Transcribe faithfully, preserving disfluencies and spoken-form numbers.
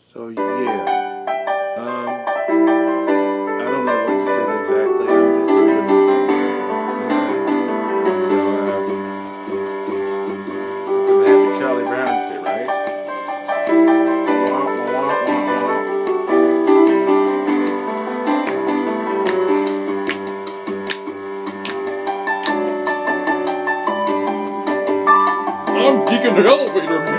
So yeah, um, I don't know what this is exactly. I'm just here with so, uh, some happy Charlie Brown shit, right? Wah, wah, wah, wah, wah. I'm geeking the elevator.